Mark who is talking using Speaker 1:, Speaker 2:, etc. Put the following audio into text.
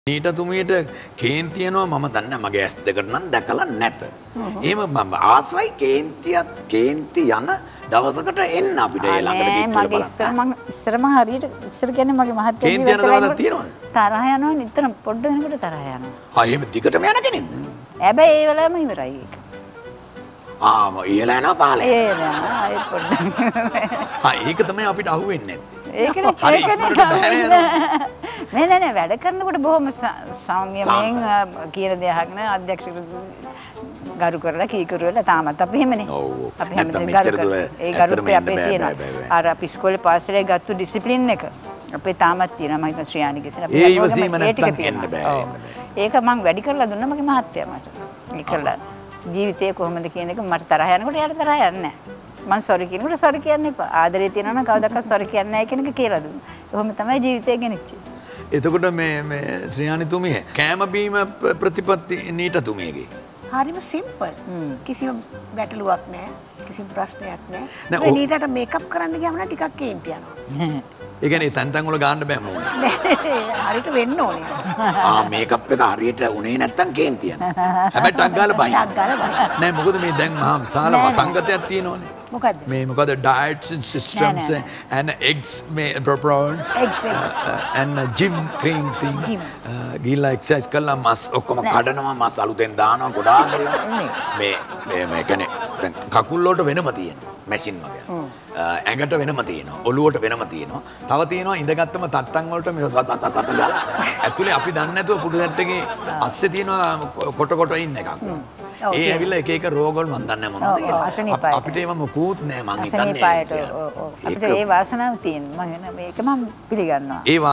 Speaker 1: ඊට තුමියට කේන්තියනවා මම දන්නේ මගේ ඇස් දෙකට නම් දැකලා නැත. එහෙම මම ආසයි කේන්ති යන දවසකට එන්න අපිට ඒ ළඟට ගිහින් බලන්න.
Speaker 2: මම ඉස්සරම හරියට ඉස්සර කියන්නේ මගේ මහත්තයා
Speaker 1: කේන්ති යන දවසක් තියෙනවද?
Speaker 2: තරහ යනවා නිතර පොඩ්ඩ වෙනකොට තරහ යනවා.
Speaker 1: ආ එහෙම දිගටම යන කෙනෙක්ද?
Speaker 2: හැබැයි ඒ වෙලාවෙම ඉවරයි ඒක.
Speaker 1: ඉහළ යනවා පහළ යනවා.
Speaker 2: ඒ යනවා ඒ පොඩ්ඩ.
Speaker 1: ඒක තමයි අපිට අහුවෙන්නේ නැත්තේ.
Speaker 2: ඒකනේ නෑ වැඩ කරනකොට බොහොම සෞම්‍යයෙන් කියන දේ අහගෙන අධ්‍යක්ෂක ගරු කරලා කීකරු වෙලා තාමත් අපි එහෙමනේ. අපි හැමදේම ගරු කරලා ඒ ගරුත්වය අපේ තියෙනවා. අර අපි ඉස්කෝලේ පාසලේ ගත්ත ඩිසිප්ලින් එක අපේ තාමත් තියෙනවා. මම හිතන ශ්‍රියානිගේ තියෙනවා.
Speaker 1: ඒ ඉවසීම නැත්තම් එන්න බෑ.
Speaker 2: ඒක මම වැඩි කරලා දුන්නා මගේ මහත්තයා මට. ඒ කරලා ජීවිතේ කොහොමද කියන එක මට තරහ යනකොට යාට තරහ යන්නේ නැහැ. මම සෝරි කියනකොට සෝරි කියන්න එපා. ආදරේ තියෙනවා නම් කවදාවත් සෝරි කියන්නේ නැහැ කියන එක කියලා දුන්නා. කොහොම තමයි ජීවිතේ ගෙනිච්චේ.
Speaker 1: එතකොට මේ ශ්‍රියානිතුමිය කෑම බීම ප්‍රතිපත්ති නීටතුමියගේ
Speaker 3: හරිම සිම්පල්. කිසිම ගැටලුවක් නැහැ. කිසිම ප්‍රශ්නයක් නැහැ. මේ නීටට මේකප් කරන්න ගියාම නම් ටිකක් කේන්ති යනවා.
Speaker 1: ඒ කියන්නේ තැන් වල ගන්න බෑ මොන.
Speaker 3: හරියට වෙන්න ඕනේ.
Speaker 1: මේකප් එක හරියට උනේ නැත්තම් කේන්ති යනවා. හැබැයි ටක් ගාලා බයි.
Speaker 3: ටක් ගාලා බයි.
Speaker 1: නෑ මොකද මේ දැන් මහා විශාල වසංගතයක් තියෙනවනේ.
Speaker 3: මොකද්ද?
Speaker 1: මේ මොකද diets and systems and eggs මේ proponents
Speaker 3: eggs
Speaker 1: and gym cranes ගිහිල්ලා exercise කරලා මස් ඔක්කොම කඩනවා මස් අලුතෙන් දානවා ගොඩාක් මේ කියන්නේ දැන් කකුල් වලට වෙනම තියෙනවා මැෂින් වගේ. ඇඟට වෙනම තියෙනවා ඔළුවට වෙනම තියෙනවා. තව තියෙනවා ඉඳගත්තම තට්ටන් වලට මේ තත දාලා ඇතුලේ අපි දන්නේ නැතුව පුඩු සෙට් එකේ අස්සේ තියෙනවා කොට ඉන්න එකක්. ඒ ඇවිල්ලා එක එක රෝගවල මන් දන්නේ මොනවද කියලා. අපිට ඒව මොකුත් නෑ මං හිතන්නේ.
Speaker 2: අපිට ඒ වාසනාව තියෙනවා. මම මේක මම පිළිගන්නවා.